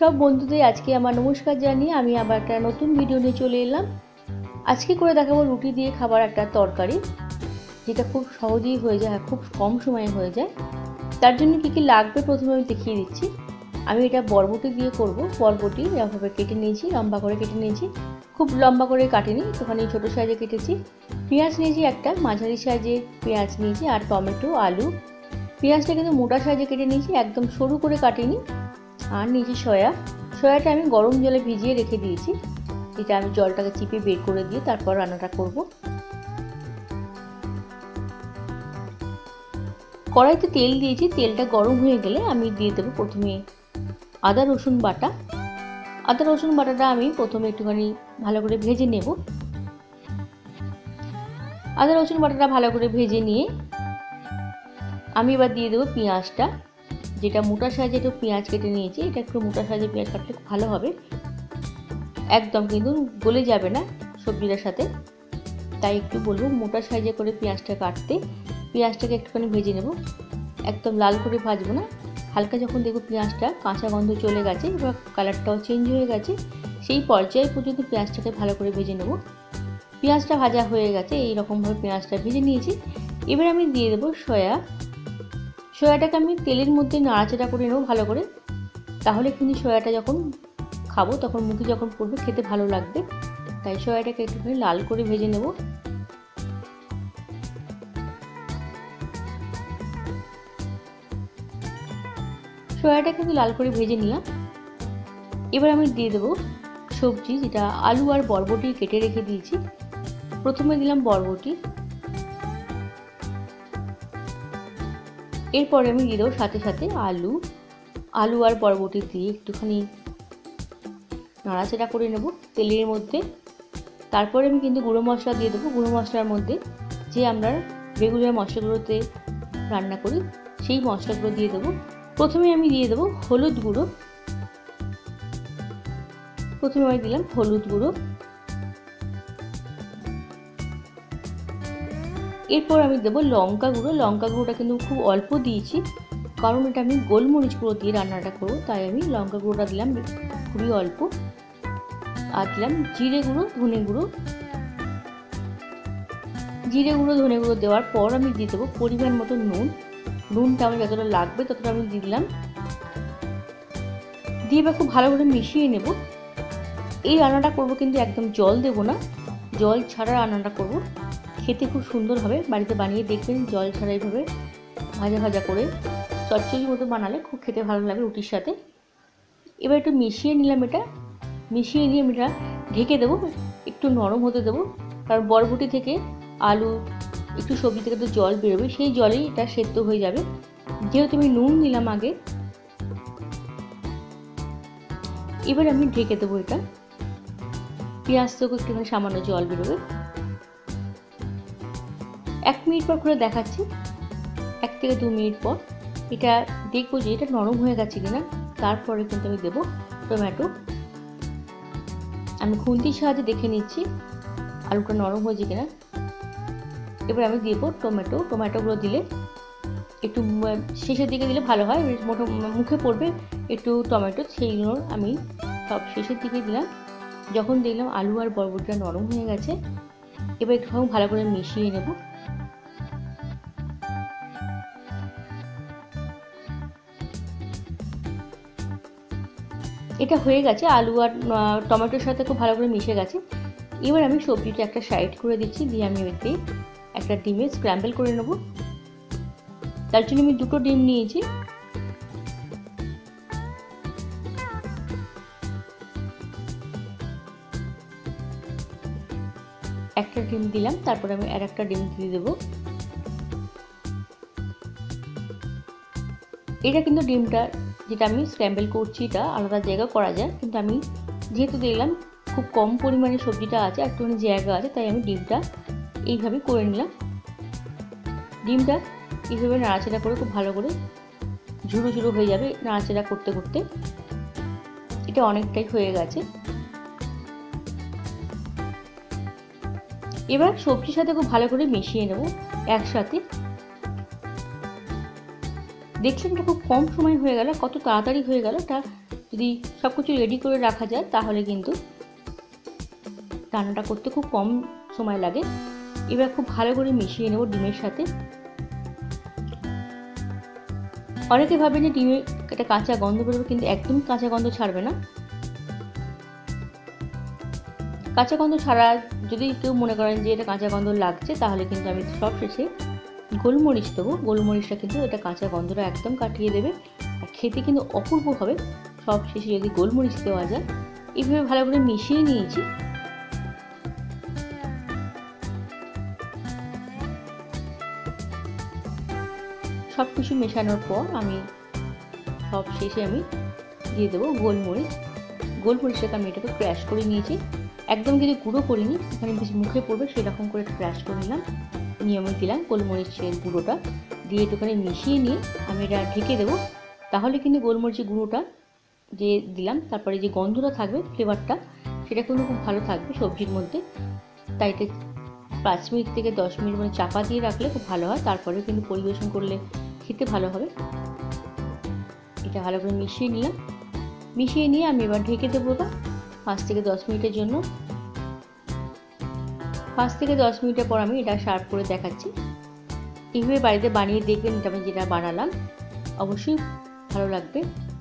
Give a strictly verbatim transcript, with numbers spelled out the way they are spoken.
সব বন্ধুদের আজকে আমার নমস্কার জানিয়ে আমি আবার একটা নতুন ভিডিও নিয়ে চলে এলাম। আজকে করে দেখাবো রুটি দিয়ে খাবার একটা তরকারি, যেটা খুব সহজেই হয়ে যায়, খুব কম সময়ে হয়ে যায়। তার জন্য কী কী লাগবে প্রথমে আমি দেখিয়ে দিচ্ছি। আমি এটা বরবটি দিয়ে করব। বরবটি এরকমভাবে কেটে নিয়েছি, লম্বা করে কেটে নিয়েছি, খুব লম্বা করে কাটিনি, একটুখানি ছোটো সাইজে কেটেছি। পেঁয়াজ নিয়েছি একটা, মাঝারি সাইজে পেঁয়াজ নিয়েছি, আর টমেটো, আলু। পেঁয়াজটা কিন্তু মোটা সাইজে কেটে নিয়েছি, একদম সরু করে কাটিনি। আর নিয়েছি সয়া। সয়াটা আমি গরম জলে ভিজিয়ে রেখে দিয়েছি। এটা আমি জলটাকে চিপে বের করে দিয়ে তারপর রান্নাটা করব। কড়াইতে তেল দিয়েছি, তেলটা গরম হয়ে গেলে আমি দিয়ে দেবো প্রথমে আদা রসুন বাটা। আদা রসুন বাটাটা আমি প্রথমে একটুখানি ভালো করে ভেজে নেব। আদা রসুন বাটাটা ভালো করে ভেজে নিয়ে আমি এবার দিয়ে দেবো পেঁয়াজটা, যেটা মোটা সাইজে একটু পেঁয়াজ কেটে নিয়েছি। এটা একটু মোটা সাইজে পেঁয়াজ কাটলে ভালো হবে, একদম কিন্তু গলে যাবে না সবজিটার সাথে, তাই একটু বলবো মোটা সাইজে করে পেঁয়াজটা কাটতে। পেঁয়াজটাকে একটুখানি ভেজে নেব, একদম লাল করে ভাজবো না। হালকা যখন দেখবো পেঁয়াজটা কাঁচা গন্ধ চলে গেছে, এবার কালারটাও চেঞ্জ হয়ে গেছে, সেই পর্যায়ে পর্যন্ত পেঁয়াজটাকে ভালো করে ভেজে নেব। পেঁয়াজটা ভাজা হয়ে গেছে, এই রকমভাবে পেঁয়াজটা ভেজে নিয়েছি। এবার আমি দিয়ে দেবো সয়া। সয়াটাকে আমি তেলের মধ্যে নাড়াচাড়া করে নেবো ভালো করে, তাহলে কিন্তু সয়াটা যখন খাবো তখন মুখে যখন পড়বে খেতে ভালো লাগবে। তাই সয়াটাকে একটুখানি লাল করে ভেজে নেব। সয়াটা কিন্তু লাল করে ভেজে নিলাম। এবার আমি দিয়ে দেবো সবজি, যেটা আলু আর বরবটি কেটে রেখে দিয়েছি। প্রথমে দিলাম বরবটি, এরপরে আমি দিয়ে দেবো সাথে সাথে আলু। আলু আর বরবটি দিয়ে একটুখানি নাড়াচাড়া করে নেব তেলের মধ্যে। তারপরে আমি কিন্তু গুঁড়ো মশলা দিয়ে দেবো। গুঁড়ো মশলার মধ্যে যে আমরা রেগুলার মশলাগুলোতে রান্না করি সেই মশলাগুলো দিয়ে দেবো। প্রথমে আমি দিয়ে দেবো হলুদ গুঁড়ো। প্রথমে আমি দিলাম হলুদ গুঁড়ো। এরপর আমি দেবো লঙ্কা গুঁড়ো। লঙ্কা গুঁড়োটা কিন্তু খুব অল্প দিয়েছি, কারণ এটা আমি গোলমরিচ গুঁড়ো দিয়ে রান্নাটা করবো, তাই আমি লঙ্কা গুঁড়োটা দিলাম খুবই অল্প। আর দিলাম জিরে গুঁড়ো, ধনে গুঁড়ো। জিরে গুঁড়ো, ধনে গুঁড়ো দেওয়ার পর আমি দিয়ে দেবো পরিমাণ মতো নুন। নুনটা আমার যতটা লাগবে ততটা আমি দিয়ে দিলাম। দিয়ে এবার খুব ভালো করে মিশিয়ে নেব। এই রান্নাটা করবো কিন্তু একদম জল দেবো না, জল ছাড়া রান্নাটা করবো। খেতে খুব সুন্দর হবে, বাড়িতে বানিয়ে দেখবেন জল ছাড়া এইভাবে ভাজা ভাজা করে চচ্চড়ির মতো বানালে খুব খেতে ভালো লাগে রুটির সাথে। এবার একটু মিশিয়ে নিলাম, এটা মিশিয়ে নিয়ে আমি এটা ঢেকে দেবো, একটু নরম হতে দেবো। কারণ বরবটি থেকে আলু একটু সবজি থেকে তো জল বেরোবে, সেই জলেই এটা সেদ্ধ হয়ে যাবে। যেহেতু আমি নুন নিলাম আগে, এবার আমি ঢেকে দেবো এটা। পেঁয়াজ থেকেও একটুখানি সামান্য জল বেরোবে। এক মিনিট পর করে দেখাচ্ছি, এক থেকে দু মিনিট পর এটা দেখবো যে এটা নরম হয়ে গেছে কিনা। তারপরে কিন্তু আমি দেবো টমেটো। আমি খুন্তির সাহায্যে দেখে নিচ্ছি আলুটা নরম হয়েছে কিনা। এবার আমি দেবো টমেটো। টমেটোগুলো দিলে একটু শেষের দিকে দিলে ভালো হয়, মোটো মুখে পড়বে একটু টমেটো, সেইগুলো আমি সব শেষের দিকে দিলাম। যখন দেখলাম আলু আর বরবটিটা নরম হয়ে গেছে, এবার একটু ভালো করে মিশিয়ে নেব। এটা হয়ে গেছে, আলু আর টমেটোর সাথে খুব ভালো করে মিশে গেছে। এবার আমি সবজিটা একটা সাইড করে দিচ্ছি, দিয়ে আমি এতে একটা ডিমে স্ক্র্যাম্বল করে নেব। তার জন্য আমি দুটো ডিম নিয়েছি। একটা ডিম দিলাম, তারপরে আমি আর একটা ডিম দিয়ে দেবো। এটা কিন্তু ডিমটা যেটা আমি স্ক্র্যাম্বল করছি এটা আলাদা জায়গা করা যায়, কিন্তু আমি যেহেতু দেখলাম খুব কম পরিমাণে সবজিটা আছে, একটুখানি জায়গা আছে, তাই আমি ডিমটা এইভাবে করে নিলাম। ডিমটা এইভাবে নাড়াচাড়া করে খুব ভালো করে ঝুড়ো ঝুড়ো হয়ে যাবে নাড়াচাড়া করতে করতে। এটা অনেকটাই হয়ে গেছে। এবার সবজির সাথে খুব ভালো করে মিশিয়ে নেব একসাথে। দেখছেন এটা খুব কম সময় হয়ে গেল, কত তাড়াতাড়ি হয়ে গেল। এটা যদি সব কিছু রেডি করে রাখা যায় তাহলে কিন্তু রান্নাটা করতে খুব কম সময় লাগে। এবার খুব ভালো করে মিশিয়ে নেব ডিমের সাথে। অনেকে ভাবে যে ডিমের একটা কাঁচা গন্ধ বেরোবে, কিন্তু একদম কাঁচা গন্ধ ছাড়বে না। কাঁচা গন্ধ ছাড়া যদি কেউ মনে করেন যে এটা কাঁচা গন্ধ লাগছে, তাহলে কিন্তু আমি সব শেষে গোলমরিচ দেবো। গোলমরিচটা কিন্তু এটা কাঁচা গন্ধটা একদম কাটিয়ে দেবে, আর খেতে কিন্তু অপূর্ব হবে সব শেষে যদি গোলমরিচ দেওয়া যায়। এইভাবে ভালো করে মিশিয়ে নিয়েছি। সব কিছু মেশানোর পর আমি সব শেষে আমি দিয়ে দেবো গোলমরিচ। গোলমরিচটাকে আমি এটাকে ক্র্যাশ করে নিয়েছি, একদম কিন্তু গুঁড়ো করিনি, এখানে বেশ মুখে পড়বে সেরকম করে ক্র্যাশ করে নিলাম। নিয়ে আমি দিলাম গোলমরিচের গুঁড়োটা, দিয়ে একটুখানি মিশিয়ে নিয়ে আমি এটা ঢেকে দেবো। তাহলে কিন্তু গোলমরিচের গুঁড়োটা যে দিলাম, তারপরে যে গন্ধটা থাকবে, ফ্লেভারটা, সেটা কিন্তু খুব ভালো থাকবে সবজির মধ্যে। তাই এটা পাঁচ মিনিট থেকে দশ মিনিট মানে চাপা দিয়ে রাখলে খুব ভালো হয়, তারপরে কিন্তু পরিবেশন করলে খেতে ভালো হবে। এটা ভালো করে মিশিয়ে নিলাম। মিশিয়ে নিয়ে আমি এবার ঢেকে দেবো বা পাঁচ থেকে দশ মিনিটের জন্য। পাঁচ থেকে দশ মিনিটের পর আমি এটা সার্ভ করে দেখাচ্ছি। এইভাবে বাড়িতে বানিয়ে দেখবেন, এটা আমি যেটা বানালাম অবশ্যই ভালো লাগবে।